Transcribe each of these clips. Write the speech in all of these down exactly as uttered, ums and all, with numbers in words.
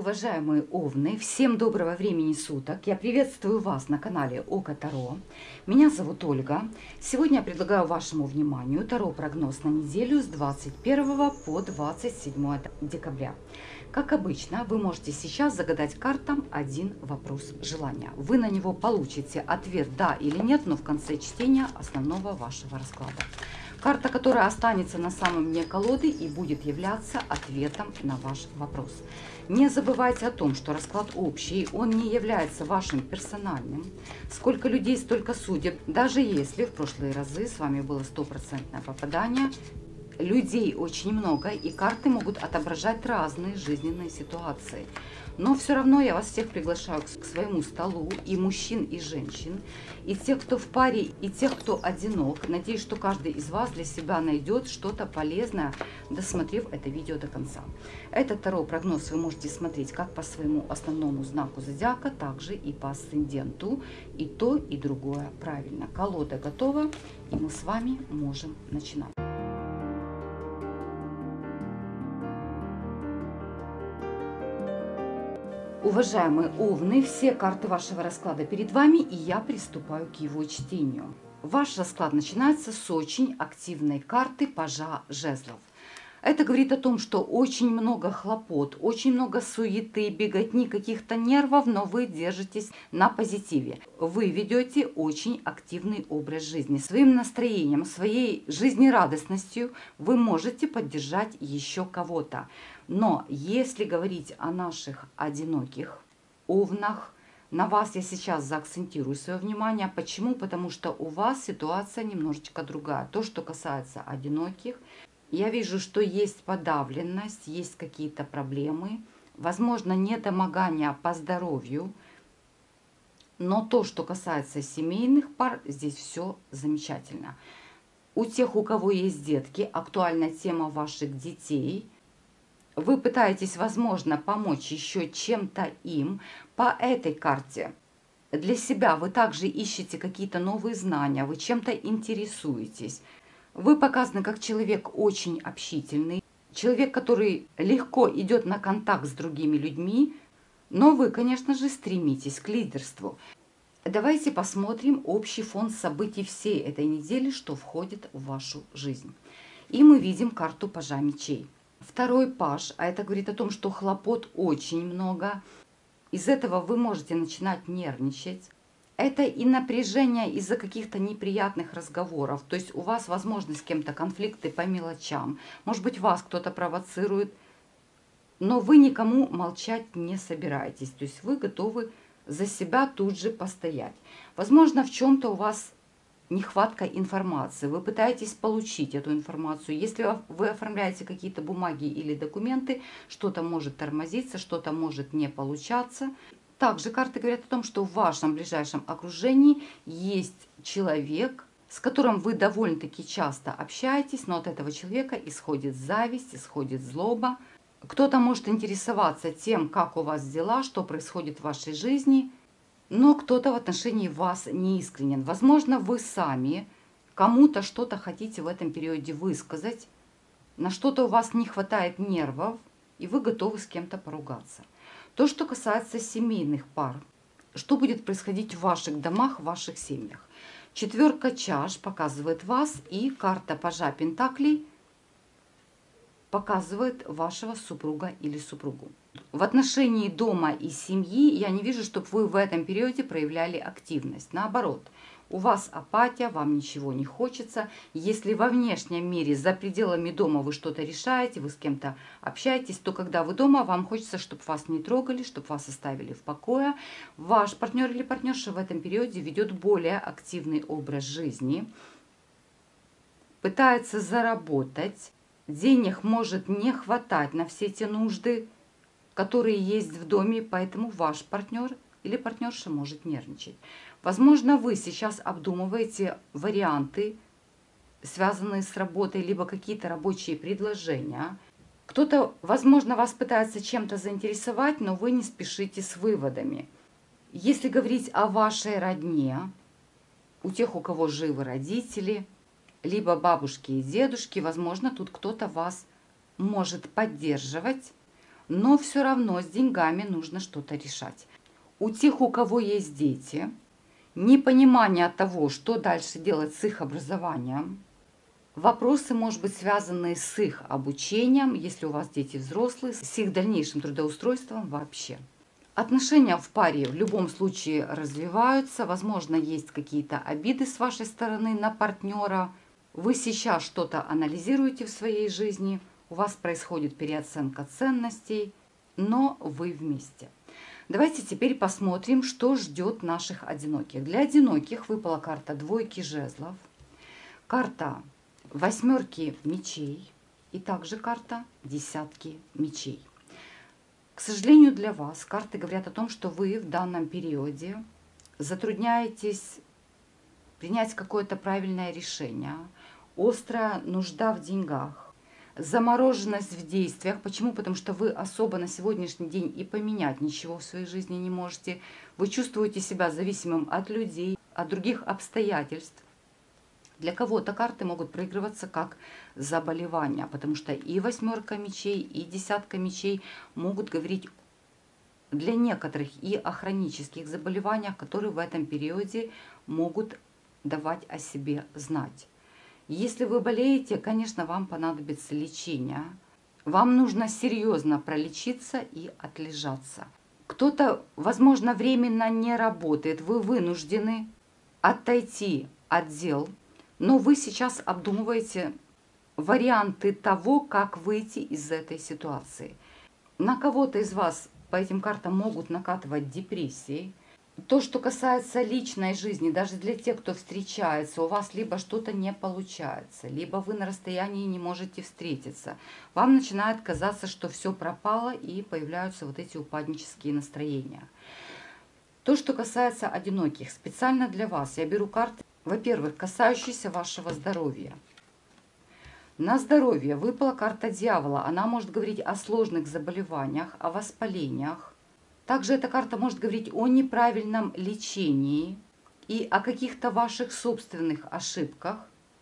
Уважаемые овны, всем доброго времени суток. Я приветствую вас на канале Око Таро. Меня зовут Ольга. Сегодня я предлагаю вашему вниманию Таро-прогноз на неделю с двадцать первого по двадцать седьмое декабря. Как обычно, вы можете сейчас загадать картам один вопрос желания. Вы на него получите ответ «да» или «нет», но в конце чтения основного вашего расклада. Карта, которая останется на самом дне колоды и будет являться ответом на ваш вопрос. Не забывайте о том, что расклад общий, он не является вашим персональным. Сколько людей, столько судеб. Даже если в прошлые разы с вами было стопроцентное попадание, людей очень много, и карты могут отображать разные жизненные ситуации. Но все равно я вас всех приглашаю к своему столу, и мужчин, и женщин, и тех, кто в паре, и тех, кто одинок. Надеюсь, что каждый из вас для себя найдет что-то полезное, досмотрев это видео до конца. Этот таро-прогноз вы можете смотреть как по своему основному знаку зодиака, также и по асценденту. И то, и другое правильно. Колода готова, и мы с вами можем начинать. Уважаемые овны, все карты вашего расклада перед вами, и я приступаю к его чтению. Ваш расклад начинается с очень активной карты пажа жезлов. Это говорит о том, что очень много хлопот, очень много суеты, беготни, каких-то нервов, но вы держитесь на позитиве. Вы ведете очень активный образ жизни. Своим настроением, своей жизнерадостностью вы можете поддержать еще кого-то. Но если говорить о наших одиноких овнах, на вас я сейчас заакцентирую свое внимание. Почему? Потому что у вас ситуация немножечко другая. То, что касается одиноких, я вижу, что есть подавленность, есть какие-то проблемы, возможно, недомогание по здоровью. Но то, что касается семейных пар, здесь все замечательно. У тех, у кого есть детки, актуальна тема ваших детей. Вы пытаетесь, возможно, помочь еще чем-то им. По этой карте для себя вы также ищете какие-то новые знания, вы чем-то интересуетесь. Вы показаны как человек очень общительный, человек, который легко идет на контакт с другими людьми, но вы, конечно же, стремитесь к лидерству. Давайте посмотрим общий фон событий всей этой недели, что входит в вашу жизнь. И мы видим карту пажа мечей. Второй паж, а это говорит о том, что хлопот очень много. Из этого вы можете начинать нервничать. Это и напряжение из-за каких-то неприятных разговоров. То есть у вас, возможно, с кем-то конфликты по мелочам. Может быть, вас кто-то провоцирует, но вы никому молчать не собираетесь. То есть вы готовы за себя тут же постоять. Возможно, в чем-то у вас нехватка информации. Вы пытаетесь получить эту информацию. Если вы оформляете какие-то бумаги или документы, что-то может тормозиться, что-то может не получаться. Также карты говорят о том, что в вашем ближайшем окружении есть человек, с которым вы довольно-таки часто общаетесь, но от этого человека исходит зависть, исходит злоба. Кто-то может интересоваться тем, как у вас дела, что происходит в вашей жизни, но кто-то в отношении вас не искренен. Возможно, вы сами кому-то что-то хотите в этом периоде высказать, на что-то у вас не хватает нервов, и вы готовы с кем-то поругаться. То, что касается семейных пар, что будет происходить в ваших домах, в ваших семьях. Четверка чаш показывает вас, и карта пажа пентаклей показывает вашего супруга или супругу. В отношении дома и семьи я не вижу, чтобы вы в этом периоде проявляли активность. Наоборот, у вас апатия, вам ничего не хочется. Если во внешнем мире, за пределами дома вы что-то решаете, вы с кем-то общаетесь, то когда вы дома, вам хочется, чтобы вас не трогали, чтобы вас оставили в покое. Ваш партнер или партнерша в этом периоде ведет более активный образ жизни, пытается заработать. Денег может не хватать на все те нужды, которые есть в доме, поэтому ваш партнер или партнерша может нервничать. Возможно, вы сейчас обдумываете варианты, связанные с работой, либо какие-то рабочие предложения. Кто-то, возможно, вас пытается чем-то заинтересовать, но вы не спешите с выводами. Если говорить о вашей родне, у тех, у кого живы родители, либо бабушки и дедушки, возможно, тут кто-то вас может поддерживать, но все равно с деньгами нужно что-то решать. У тех, у кого есть дети, непонимание того, что дальше делать с их образованием, вопросы, может быть, связанные с их обучением, если у вас дети взрослые, с их дальнейшим трудоустройством вообще. Отношения в паре в любом случае развиваются, возможно, есть какие-то обиды с вашей стороны на партнера. Вы сейчас что-то анализируете в своей жизни, у вас происходит переоценка ценностей, но вы вместе. Давайте теперь посмотрим, что ждет наших одиноких. Для одиноких выпала карта двойки жезлов, карта восьмерки мечей и также карта десятки мечей. К сожалению для вас, карты говорят о том, что вы в данном периоде затрудняетесь принять какое-то правильное решение, острая нужда в деньгах, замороженность в действиях. Почему? Потому что вы особо на сегодняшний день и поменять ничего в своей жизни не можете. Вы чувствуете себя зависимым от людей, от других обстоятельств. Для кого-то карты могут проигрываться как заболевания, потому что и восьмерка мечей, и десятка мечей могут говорить для некоторых и о хронических заболеваниях, которые в этом периоде могут давать о себе знать. Если вы болеете, конечно, вам понадобится лечение. Вам нужно серьезно пролечиться и отлежаться. Кто-то, возможно, временно не работает, вы вынуждены отойти от дел, но вы сейчас обдумываете варианты того, как выйти из этой ситуации. На кого-то из вас по этим картам могут накатывать депрессии. То, что касается личной жизни, даже для тех, кто встречается, у вас либо что-то не получается, либо вы на расстоянии не можете встретиться. Вам начинает казаться, что все пропало, и появляются вот эти упаднические настроения. То, что касается одиноких, специально для вас я беру карты, во-первых, касающиеся вашего здоровья. На здоровье выпала карта дьявола. Она может говорить о сложных заболеваниях, о воспалениях. Также эта карта может говорить о неправильном лечении и о каких-то ваших собственных ошибках.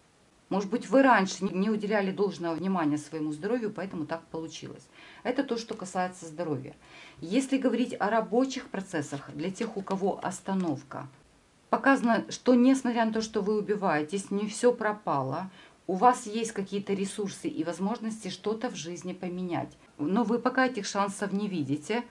Может быть, вы раньше не уделяли должного внимания своему здоровью, поэтому так получилось. Это то, что касается здоровья. Если говорить о рабочих процессах, для тех, у кого остановка, показано, что несмотря на то, что вы убиваетесь, не все пропало. У вас есть какие-то ресурсы и возможности что-то в жизни поменять. Но вы пока этих шансов не видите.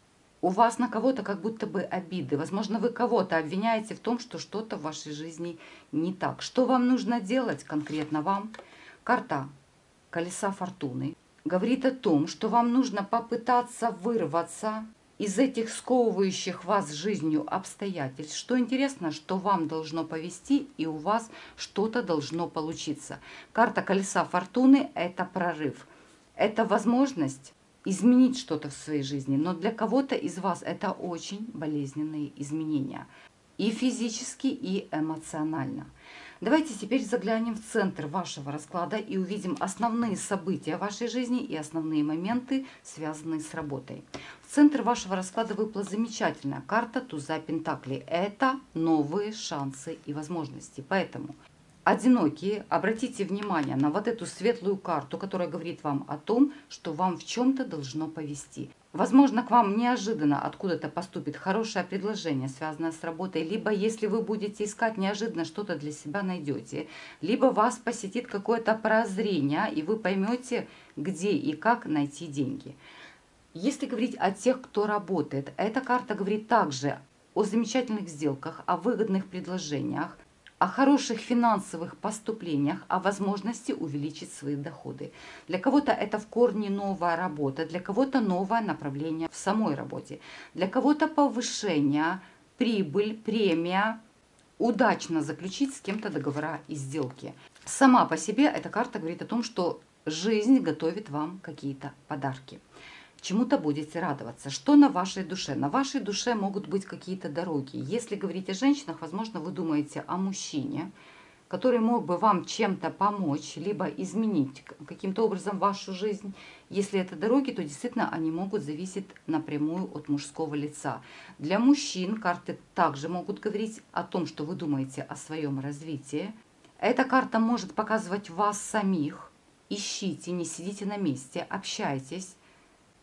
У вас на кого-то как будто бы обиды. Возможно, вы кого-то обвиняете в том, что что-то в вашей жизни не так. Что вам нужно делать конкретно вам? Карта колеса фортуны говорит о том, что вам нужно попытаться вырваться из этих сковывающих вас жизнью обстоятельств. Что интересно, что вам должно повести, и у вас что-то должно получиться. Карта колеса фортуны – это прорыв. Это возможность изменить что-то в своей жизни. Но для кого-то из вас это очень болезненные изменения. И физически, и эмоционально. Давайте теперь заглянем в центр вашего расклада и увидим основные события вашей жизни и основные моменты, связанные с работой. В центр вашего расклада выпала замечательная карта туза пентаклей. Это новые шансы и возможности. Поэтому, одинокие, обратите внимание на вот эту светлую карту, которая говорит вам о том, что вам в чем-то должно повести. Возможно, к вам неожиданно откуда-то поступит хорошее предложение, связанное с работой, либо если вы будете искать, неожиданно что-то для себя найдете, либо вас посетит какое-то прозрение, и вы поймете, где и как найти деньги. Если говорить о тех, кто работает, эта карта говорит также о замечательных сделках, о выгодных предложениях, о хороших финансовых поступлениях, о возможности увеличить свои доходы. Для кого-то это в корне новая работа, для кого-то новое направление в самой работе, для кого-то повышение, прибыль, премия, удачно заключить с кем-то договора и сделки. Сама по себе эта карта говорит о том, что жизнь готовит вам какие-то подарки. Чему-то будете радоваться. Что на вашей душе? На вашей душе могут быть какие-то дороги. Если говорить о женщинах, возможно, вы думаете о мужчине, который мог бы вам чем-то помочь, либо изменить каким-то образом вашу жизнь. Если это дороги, то действительно они могут зависеть напрямую от мужского лица. Для мужчин карты также могут говорить о том, что вы думаете о своем развитии. Эта карта может показывать вас самих. Ищите, не сидите на месте, общайтесь.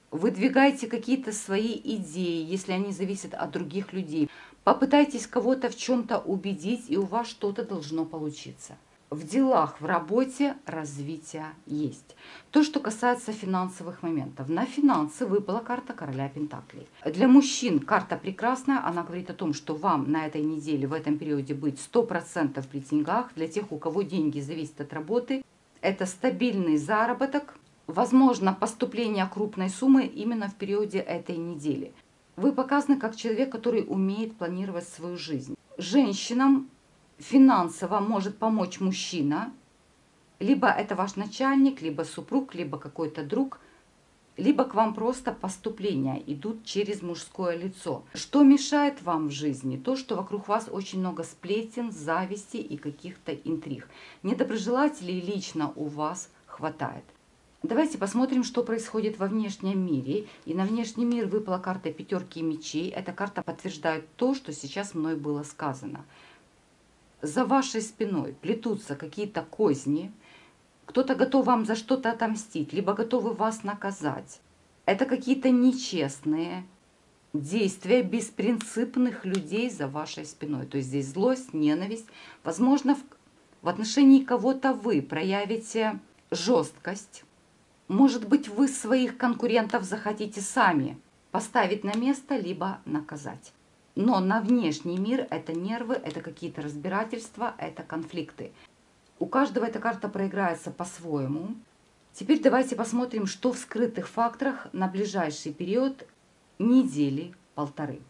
Выдвигайте какие-то свои идеи, если они зависят от других людей. Попытайтесь кого-то в чем-то убедить, и у вас что-то должно получиться. В делах, в работе развитие есть. То, что касается финансовых моментов. На финансы выпала карта короля пентаклей. Для мужчин карта прекрасная. Она говорит о том, что вам на этой неделе, в этом периоде быть сто процентов при деньгах. Для тех, у кого деньги зависят от работы, это стабильный заработок. Возможно, поступление крупной суммы именно в периоде этой недели. Вы показаны как человек, который умеет планировать свою жизнь. Женщинам финансово может помочь мужчина, либо это ваш начальник, либо супруг, либо какой-то друг, либо к вам просто поступления идут через мужское лицо. Что мешает вам в жизни? То, что вокруг вас очень много сплетен, зависти и каких-то интриг. Недоброжелателей лично у вас хватает. Давайте посмотрим, что происходит во внешнем мире. И на внешний мир выпала карта пятерки мечей. Эта карта подтверждает то, что сейчас мной было сказано. За вашей спиной плетутся какие-то козни. Кто-то готов вам за что-то отомстить, либо готовы вас наказать. Это какие-то нечестные действия беспринципных людей за вашей спиной. То есть здесь злость, ненависть. Возможно, в отношении кого-то вы проявите жесткость. Может быть, вы своих конкурентов захотите сами поставить на место, либо наказать. Но на внешний мир это нервы, это какие-то разбирательства, это конфликты. У каждого эта карта проиграется по-своему. Теперь давайте посмотрим, что в скрытых факторах на ближайший период недели полторы.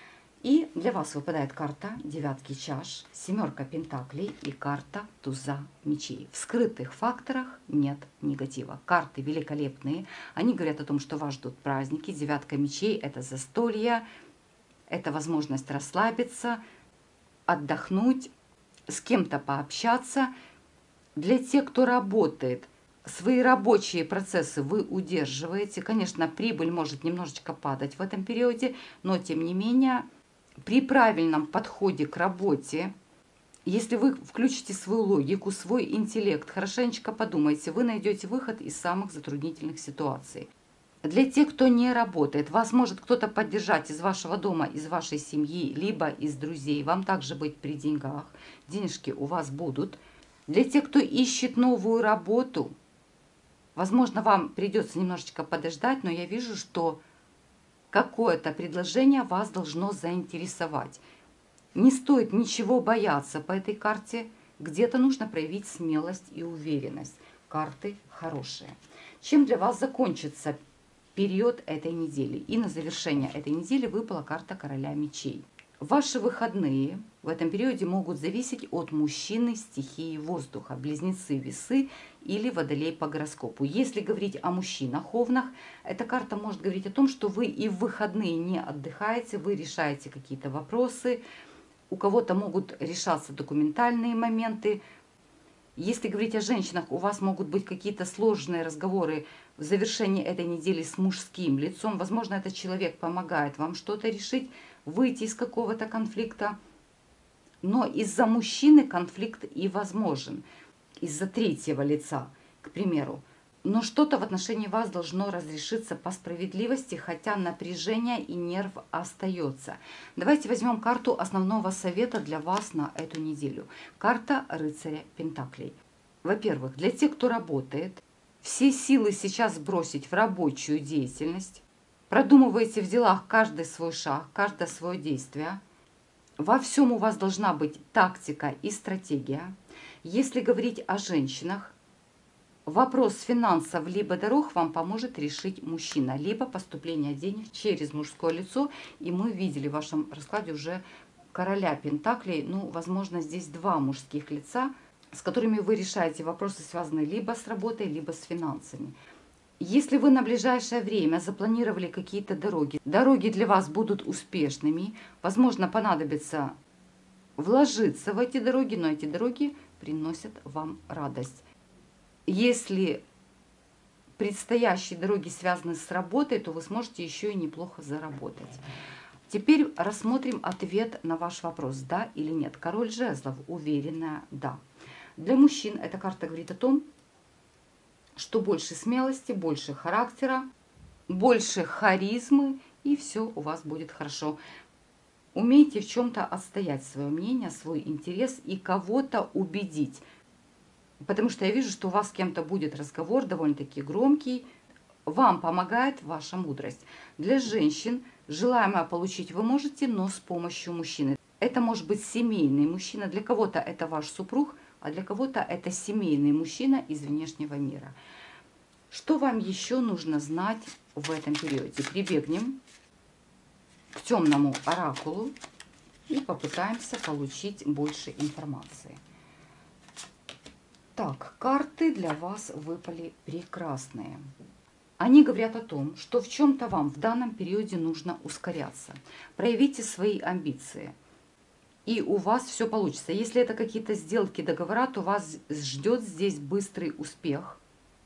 И для вас выпадает карта девятки чаш, семерка пентаклей и карта туза мечей. В скрытых факторах нет негатива. Карты великолепные. Они говорят о том, что вас ждут праздники. Девятка мечей – это застолье, это возможность расслабиться, отдохнуть, с кем-то пообщаться. Для тех, кто работает, свои рабочие процессы вы удерживаете. Конечно, прибыль может немножечко падать в этом периоде, но тем не менее, при правильном подходе к работе, если вы включите свою логику, свой интеллект, хорошенечко подумайте, вы найдете выход из самых затруднительных ситуаций. Для тех, кто не работает, вас может кто-то поддержать из вашего дома, из вашей семьи, либо из друзей. Вам также быть при деньгах. Денежки у вас будут. Для тех, кто ищет новую работу, возможно, вам придется немножечко подождать, но я вижу, что какое-то предложение вас должно заинтересовать. Не стоит ничего бояться по этой карте. Где-то нужно проявить смелость и уверенность. Карты хорошие. Чем для вас закончится период этой недели? И на завершение этой недели выпала карта короля мечей. Ваши выходные в этом периоде могут зависеть от мужчины стихии воздуха, близнецы, весы или водолей по гороскопу. Если говорить о мужчинах овнах, эта карта может говорить о том, что вы и в выходные не отдыхаете, вы решаете какие-то вопросы, у кого-то могут решаться документальные моменты. Если говорить о женщинах, у вас могут быть какие-то сложные разговоры в завершении этой недели с мужским лицом. Возможно, этот человек помогает вам что-то решить, выйти из какого-то конфликта. Но из-за мужчины конфликт и возможен. Из-за третьего лица, к примеру. Но что-то в отношении вас должно разрешиться по справедливости, хотя напряжение и нерв остается. Давайте возьмем карту основного совета для вас на эту неделю. Карта рыцаря пентаклей. Во-первых, для тех, кто работает, все силы сейчас бросить в рабочую деятельность. Продумывайте в делах каждый свой шаг, каждое свое действие. Во всем у вас должна быть тактика и стратегия. Если говорить о женщинах, вопрос финансов либо дорог вам поможет решить мужчина, либо поступление денег через мужское лицо. И мы видели в вашем раскладе уже короля пентаклей. Ну, возможно, здесь два мужских лица, с которыми вы решаете вопросы, связанные либо с работой, либо с финансами. Если вы на ближайшее время запланировали какие-то дороги, дороги для вас будут успешными, возможно, понадобится вложиться в эти дороги, но эти дороги приносят вам радость. Если предстоящие дороги связаны с работой, то вы сможете еще и неплохо заработать. Теперь рассмотрим ответ на ваш вопрос, да или нет. Король жезлов, уверенная да. Для мужчин эта карта говорит о том, что больше смелости, больше характера, больше харизмы, и все у вас будет хорошо. Умейте в чем-то отстоять свое мнение, свой интерес и кого-то убедить. Потому что я вижу, что у вас с кем-то будет разговор довольно-таки громкий. Вам помогает ваша мудрость. Для женщин желаемое получить вы можете, но с помощью мужчины. Это может быть семейный мужчина. Для кого-то это ваш супруг, а для кого-то это семейный мужчина из внешнего мира. Что вам еще нужно знать в этом периоде? Прибегнем к темному оракулу и попытаемся получить больше информации. Так, карты для вас выпали прекрасные. Они говорят о том, что в чем-то вам в данном периоде нужно ускоряться. Проявите свои амбиции, и у вас все получится. Если это какие-то сделки, договора, то вас ждет здесь быстрый успех.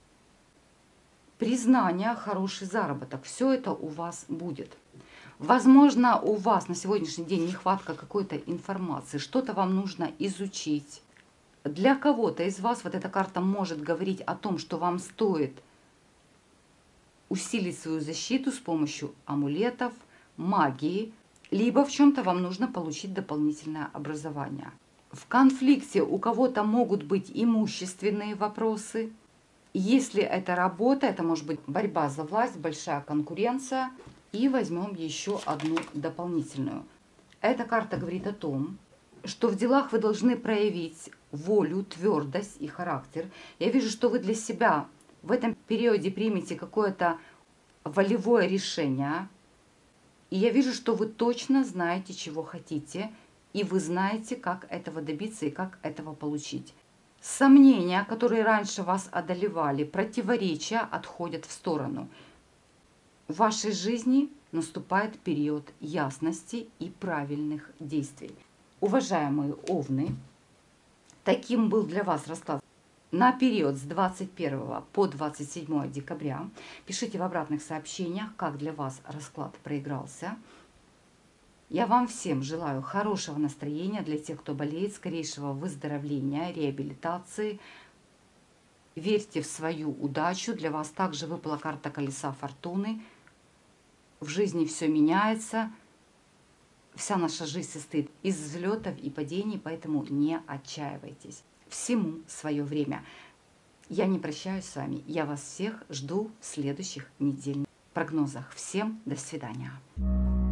Признание, хороший заработок. Все это у вас будет. Возможно, у вас на сегодняшний день нехватка какой-то информации, что-то вам нужно изучить. Для кого-то из вас вот эта карта может говорить о том, что вам стоит усилить свою защиту с помощью амулетов, магии, либо в чем-то вам нужно получить дополнительное образование. В конфликте у кого-то могут быть имущественные вопросы. Если это работа, это может быть борьба за власть, большая конкуренция. И возьмем еще одну дополнительную. Эта карта говорит о том, что в делах вы должны проявить волю, твердость и характер. Я вижу, что вы для себя в этом периоде примете какое-то волевое решение. И я вижу, что вы точно знаете, чего хотите. И вы знаете, как этого добиться и как этого получить. Сомнения, которые раньше вас одолевали, противоречия отходят в сторону. В вашей жизни наступает период ясности и правильных действий. Уважаемые овны, таким был для вас расклад на период с двадцать первого по двадцать седьмое декабря. Пишите в обратных сообщениях, как для вас расклад проигрался. Я вам всем желаю хорошего настроения для тех, кто болеет, скорейшего выздоровления, реабилитации. Верьте в свою удачу. Для вас также выпала карта колеса фортуны. В жизни все меняется. Вся наша жизнь состоит из взлетов и падений, поэтому не отчаивайтесь. Всему свое время. Я не прощаюсь с вами. Я вас всех жду в следующих недельных прогнозах. Всем до свидания.